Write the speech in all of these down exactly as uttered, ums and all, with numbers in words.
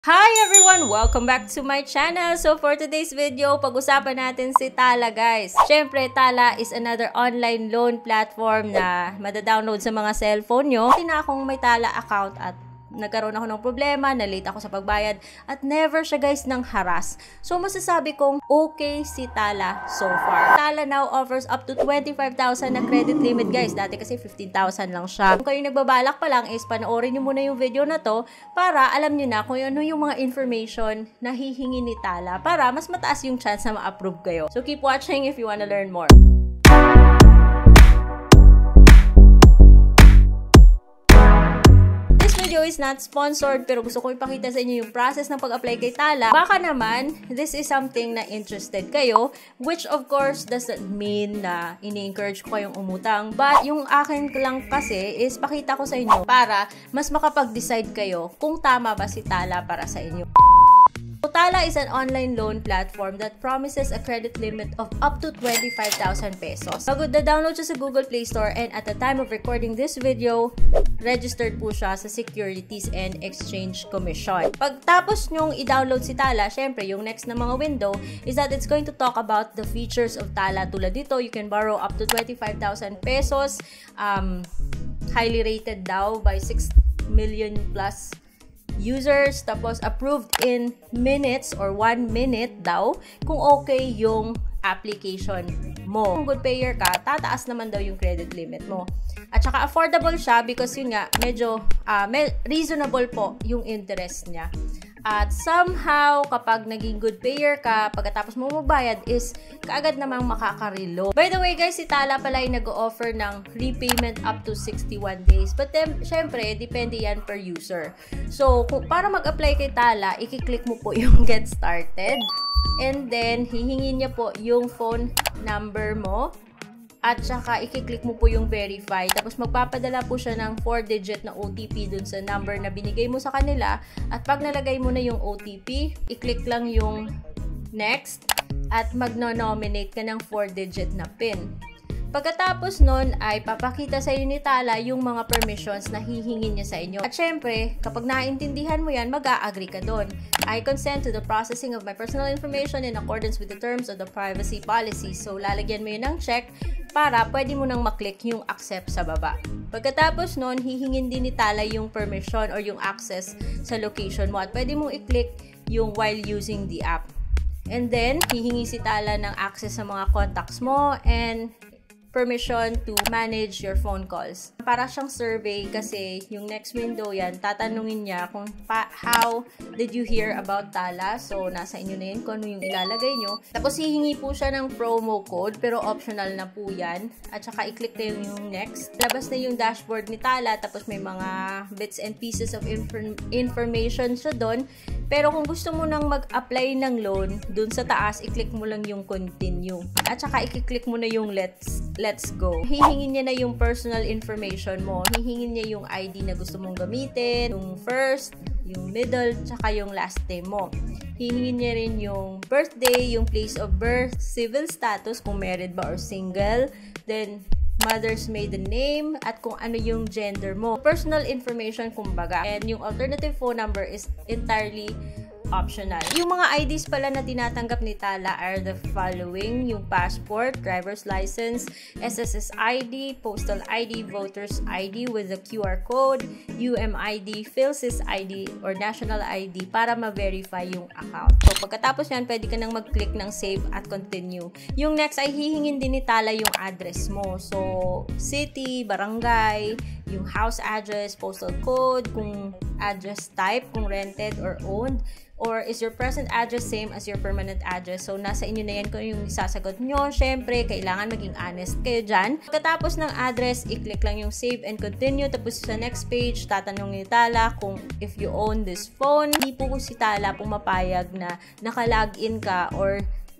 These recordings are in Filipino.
Hi everyone! Welcome back to my channel. So for today's video, pag-usapan natin si Tala, guys. Syempre, Tala is another online loan platform na madadownload sa mga cellphone nyo. Hindi na akong may Tala account at nagkaroon ako ng problema, na-late ako sa pagbayad at never siya, guys, nang haras. So masasabi kong okay si Tala so far. Tala now offers up to twenty-five thousand na credit limit, guys. Dati kasi fifteen thousand lang siya. Kung kayo nagbabalak pa lang is panoorin nyo muna yung video na to para alam nyo na kung ano yung mga information na hihingi ni Tala para mas mataas yung chance na ma-approve kayo. So keep watching if you wanna learn more. Video is not sponsored pero gusto ko ipakita sa inyo yung process ng pag-apply kay Tala. Baka naman, this is something na interested kayo, which of course doesn't mean na ini-encourage ko kayong umutang. But yung akin lang kasi is pakita ko sa inyo para mas makapag-decide kayo kung tama ba si Tala para sa inyo. Tala is an online loan platform that promises a credit limit of up to twenty-five thousand pesos. Nag-download siya sa Google Play Store and at the time of recording this video, registered po siya sa Securities and Exchange Commission. Pagtapos nyong i-download si Tala, syempre yung next na mga window is that it's going to talk about the features of Tala. Tulad dito, you can borrow up to twenty-five thousand pesos, um, highly rated daw by six million plus users, tapos approved in minutes or one minute daw kung okay yung application mo. Kung good payer ka, tataas naman daw yung credit limit mo. At saka affordable siya because yun nga, medyo uh, reasonable po yung interest niya. At somehow, kapag naging good payer ka, pagkatapos mo magbayad is kaagad namang makaka-reload. By the way guys, si Tala pala ay nag-offer ng repayment up to sixty-one days. But then, syempre, depende yan per user. So, kung, para mag-apply kay Tala, i-click mo po yung get started. And then, hihingin niya po yung phone number mo. At saka, i-click mo po yung verify. Tapos, magpapadala po siya ng four digit na O T P dun sa number na binigay mo sa kanila. At pag nalagay mo na yung O T P, i-click lang yung next. At magno-nominate ka ng four digit na PIN. Pagkatapos nun, ay papakita sa iyo ni Tala yung mga permissions na hihingin niya sa inyo. At syempre, kapag naintindihan mo yan, mag-a-agree ka doon. I consent to the processing of my personal information in accordance with the terms of the privacy policy. So, lalagyan mo yun ng check para pwede mo nang maklik yung accept sa baba. Pagkatapos nun, hihingin din ni Tala yung permission or yung access sa location mo. At pwede mong i-click yung while using the app. And then, hihingi si Tala ng access sa mga contacts mo and permission to manage your phone calls. Para siyang survey kasi yung next window yan, tatanungin niya kung pa, how did you hear about Tala. So, nasa inyo na yun kung ano yung ilalagay nyo. Tapos, hihingi po siya ng promo code pero optional na po yan. At saka, i-click na yung, yung next. Labas na yung dashboard ni Tala tapos may mga bits and pieces of inform information siya doon. Pero kung gusto mo nang mag-apply ng loan, dun sa taas, i-click mo lang yung continue. At saka, i-click mo na yung let's Let's go. Hihingin niya na yung personal information mo. Hihingin niya yung I D na gusto mong gamitin, yung first, yung middle, tsaka yung last name mo. Hihingin niya rin yung birthday, yung place of birth, civil status, kung married ba or single, then mother's maiden name, at kung ano yung gender mo. Personal information, kumbaga. And yung alternative phone number is entirely optional. Yung mga I Ds pala na tinatanggap ni Tala are the following: yung passport, driver's license, S S S I D, postal I D, voter's I D with the Q R code, U M I D, PhilSys I D, or national I D para ma-verify yung account. So, pagkatapos yan, pwede ka nang mag-click ng save at continue. Yung next ay hihingin din ni Tala yung address mo. So, city, barangay, yung house address, postal code, kung address type, kung rented or owned, or is your present address same as your permanent address? So, nasa inyo na yan kung yung isasagot nyo. Syempre, kailangan maging honest kayo dyan. Pagkatapos ng address, i-click lang yung save and continue. Tapos sa next page, tatanong ni Tala kung if you own this phone. Hindi po si Tala pumapayag na naka-login ka or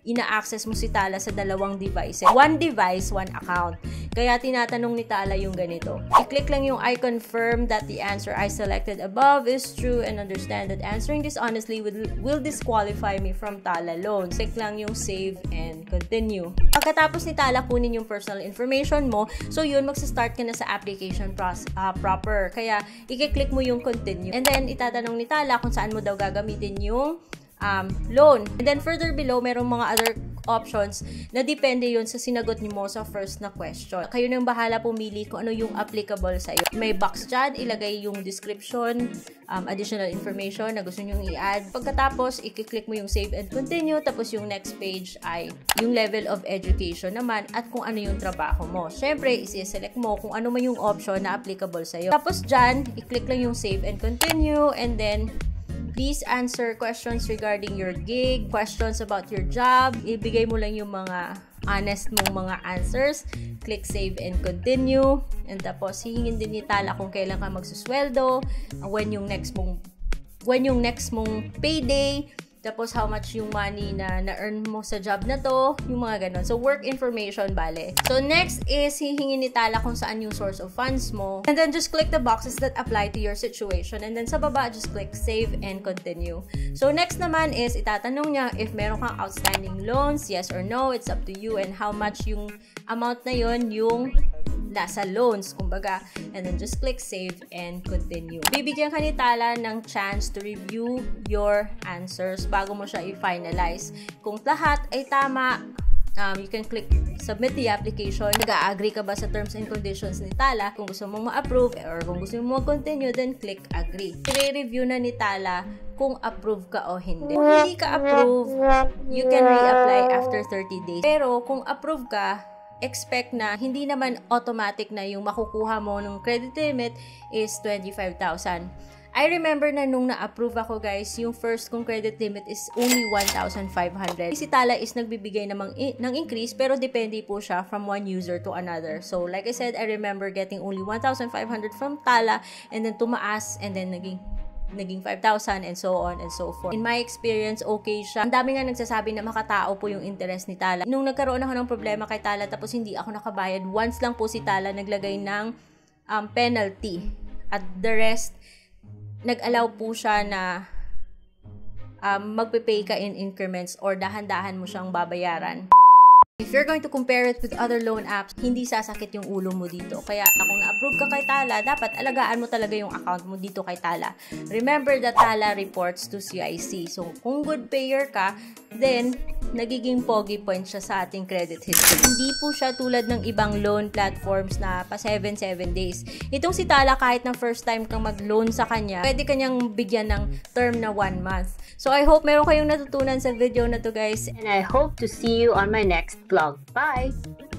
ina-access mo si Tala sa dalawang devices. One device, one account. Kaya tinatanong ni Tala yung ganito. I-click lang yung I confirm that the answer I selected above is true and understand that answering this honestly will, will disqualify me from Tala loans. Click lang yung save and continue. Pagkatapos ni Tala kunin yung personal information mo, so yun, magsa-start ka na sa application process, uh, proper. Kaya i-click mo yung continue. And then itatanong ni Tala kung saan mo daw gagamitin yung Um, loan. And then further below, merong mga other options na depende yun sa sinagot niyo mo sa first na question. Kayo nang bahala pumili kung ano yung applicable sa iyo. May box dyan, ilagay yung description, um, additional information na gusto nyo i-add. Pagkatapos, i-click mo yung save and continue. Tapos yung next page ay yung level of education naman at kung ano yung trabaho mo. Syempre, isi-select mo kung ano man yung option na applicable sa iyo. Tapos dyan, i-click lang yung save and continue, and then please answer questions regarding your gig, questions about your job. Ibigay mo lang yung mga honest mong mga answers. Click save and continue. And tapos, hihingin din ni Tala kung kailan ka magsusweldo, when yung next mong, when yung next mong payday, tapos how much yung money na na-earn mo sa job na to, yung mga ganon. So, work information, bale. So, next is hihingin ni Tala kung saan yung source of funds mo. And then, just click the boxes that apply to your situation. And then, sa baba, just click save and continue. So, next naman is itatanong niya if meron kang outstanding loans, yes or no, it's up to you, and how much yung amount na yon yung nasa loans, kumbaga. And then, just click save and continue. Bibigyan ka ni Tala ng chance to review your answers bago mo siya i-finalize. Kung lahat ay tama, um, you can click submit the application. Nag-a-agree ka ba sa terms and conditions ni Tala? Kung gusto mong ma-approve or kung gusto mong mag-continue, then click agree. I-review na ni Tala kung approve ka o hindi. Kung hindi ka approve, you can reapply after thirty days. Pero kung approve ka, expect na hindi naman automatic na yung makukuha mo ng credit limit is twenty-five thousand. I remember na nung na-approve ako, guys, yung first kong credit limit is only one thousand five hundred. Si Tala is nagbibigay namang ng increase, pero depende po siya from one user to another. So, like I said, I remember getting only one thousand five hundred from Tala, and then tumaas, and then naging naging five thousand, and so on and so forth. In my experience, okay siya. Ang dami nga nagsasabi na makatao po yung interest ni Tala. Nung nagkaroon ako ng problema kay Tala, tapos hindi ako nakabayad, once lang po si Tala naglagay ng um, penalty. At the rest, nag-allow po siya na um, magpe-pay ka in increments or dahan-dahan mo siyang babayaran. If you're going to compare it with other loan apps, hindi sasakit yung ulo mo dito. Kaya kung na-approve ka kay Tala, dapat alagaan mo talaga yung account mo dito kay Tala. Remember that Tala reports to C I C. So, kung good payer ka, then nagiging pogi point siya sa ating credit history. Hindi po siya tulad ng ibang loan platforms na pa seven seven days. Itong si Tala, kahit na first time kang mag-loan sa kanya, pwede kanyang bigyan ng term na one month. So, I hope meron kayong natutunan sa video na to, guys. And I hope to see you on my next vlog. Bye!